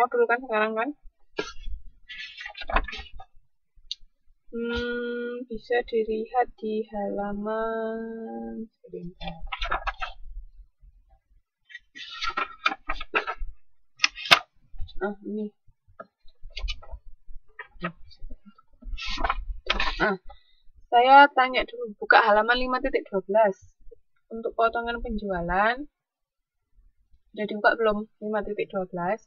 modul kan sekarang kan. Bisa dilihat di halaman sebentar. Ini. Saya tanya dulu, buka halaman 5.12. Untuk potongan penjualan, sudah dibuka belum 5.12?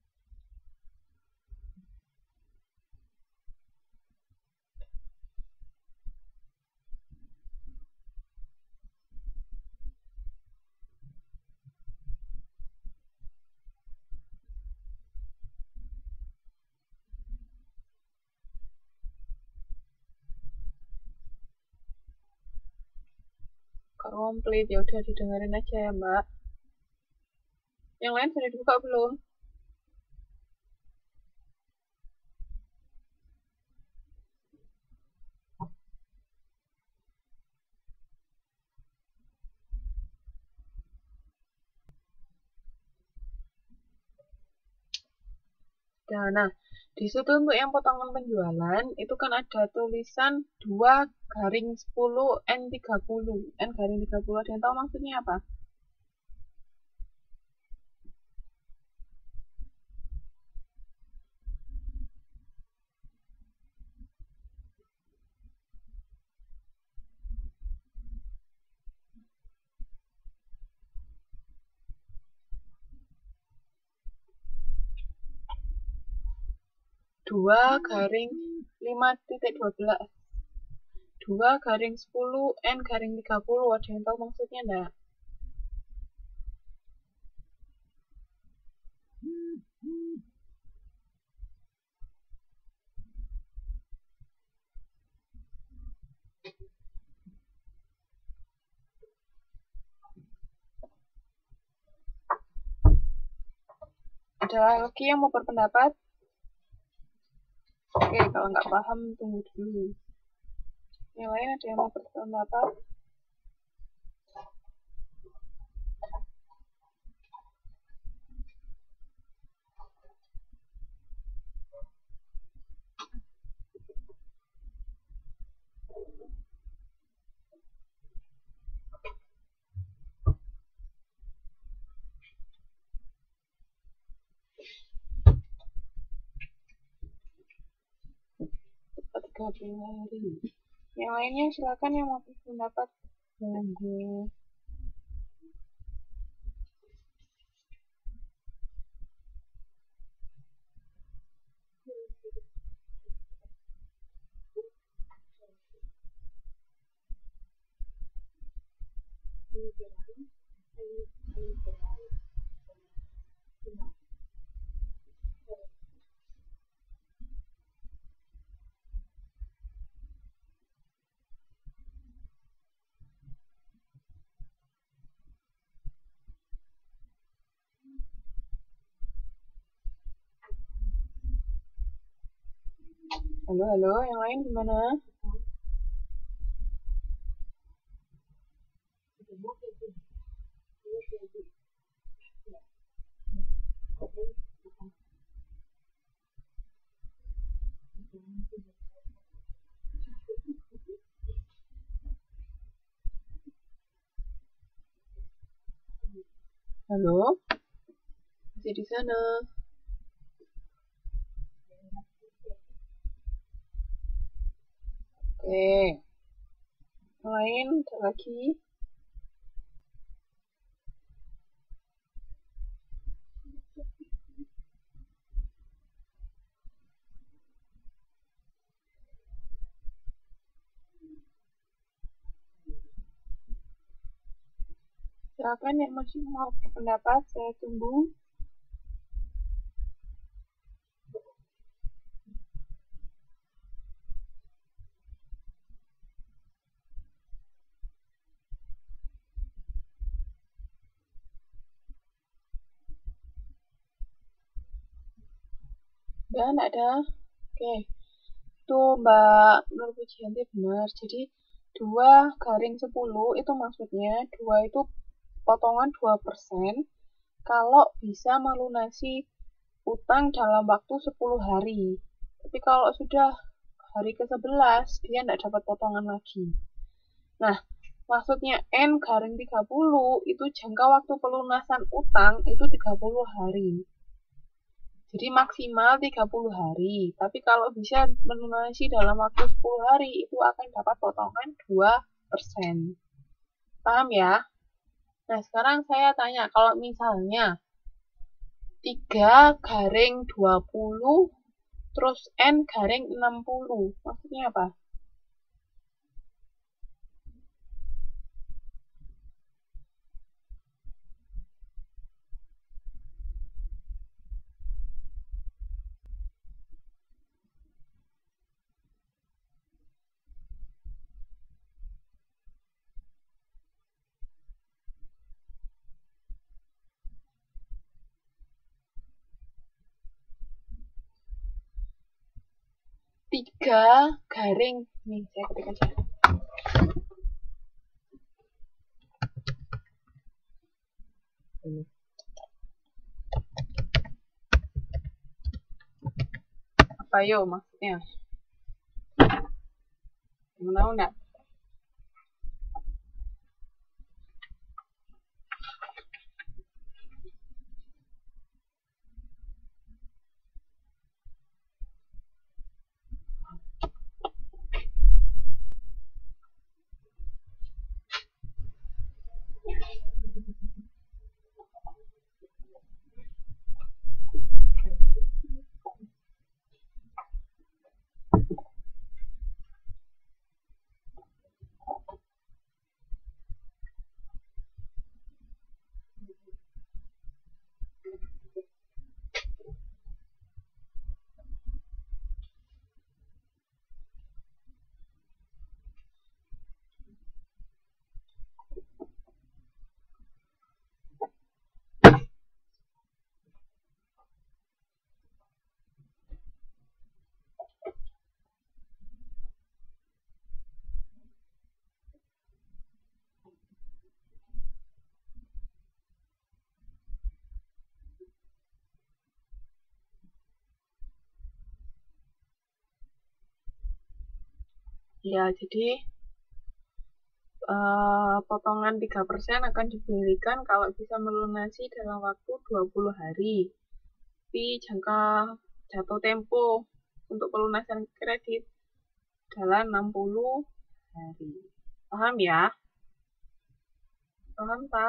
Komplit, ya udah didengerin aja ya Mbak. Yang lain sudah dibuka belum? Nah, di situ untuk yang potongan penjualan itu kan ada tulisan 2/10 N30. N/30 ada yang tahu maksudnya apa? Dua garing 5.12. 2/10 N/30. Ada yang tahu maksudnya enggak? Ada lagi yang mau berpendapat? Oke, kalau nggak paham tunggu dulu. Yang lain ada yang mau berpendapat? Hari. Yang lainnya silakan yang mau berpendapat. Monggo. Halo, yang lain gimana? Halo? Masih di sana? Oke. Yang lain ada lagi? Silakan yang masih mau berpendapat, saya tunggu. Dan ada. Oke. Tuh Mbak Nur Pujianti benar. Jadi 2/10 itu maksudnya 2 itu potongan 2% kalau bisa melunasi utang dalam waktu 10 hari. Tapi kalau sudah hari ke-11, dia tidak dapat potongan lagi. Nah, maksudnya N garing 30 itu jangka waktu pelunasan utang itu 30 hari. Jadi maksimal 30 hari. Tapi kalau bisa melunasi dalam waktu 10 hari, itu akan dapat potongan 2%. Paham ya? Nah, sekarang saya tanya, kalau misalnya 3 garing 20 terus N garing 60, maksudnya apa? Tiga garing, nih saya ketik aja. Apa yo maksudnya? Tahu enggak? Ya, jadi potongan 3% akan diberikan kalau bisa melunasi dalam waktu 20 hari. Tapi jangka jatuh tempo untuk pelunasan kredit adalah 60 hari. Paham ya? Paham tak?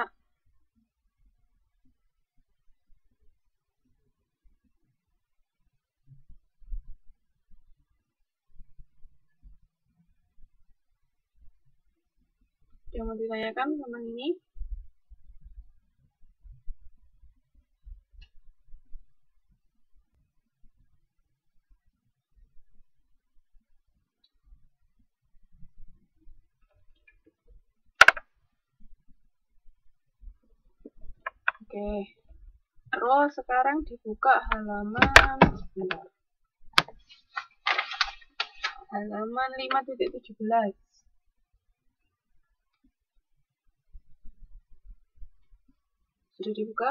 Yang mau ditanyakan tentang ini? Oke. Terus sekarang dibuka halaman 5.17. Sudah dibuka?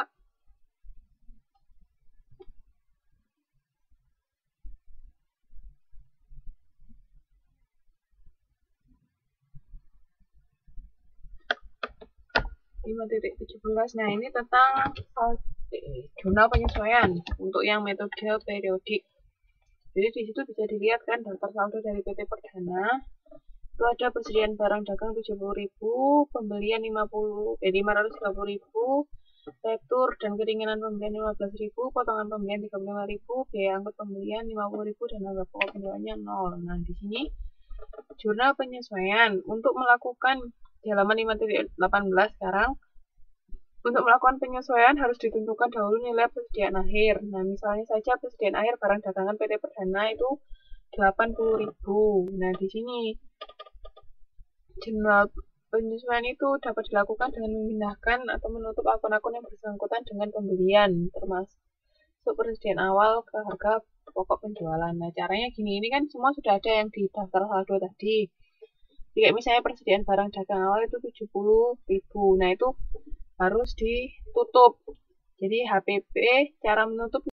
Nah, ini tentang jurnal penyesuaian untuk yang metode periodik. Jadi di situ bisa dilihat kan daftar saldo dari PT Perdana. Itu ada persediaan barang dagang 70.000, pembelian 530.000, retur dan keringanan pembelian 15.000, potongan pembelian 35.000, biaya angkut pembelian 50.000 dan harga pokok penjualannya 0. Nah, di sini jurnal penyesuaian untuk melakukan di halaman 5.18 sekarang. Untuk melakukan penyesuaian harus ditentukan dahulu nilai persediaan akhir. Nah, misalnya saja persediaan akhir barang dagangan PT Perdana itu 80.000. Nah, di sini jurnal penyesuaian itu dapat dilakukan dengan memindahkan atau menutup akun-akun yang bersangkutan dengan pembelian, termasuk persediaan awal ke harga pokok penjualan. Nah, caranya gini, ini kan semua sudah ada yang di daftar saldo tadi. Jadi, misalnya persediaan barang dagang awal itu 70.000. Nah, itu harus ditutup. Jadi HPP cara menutup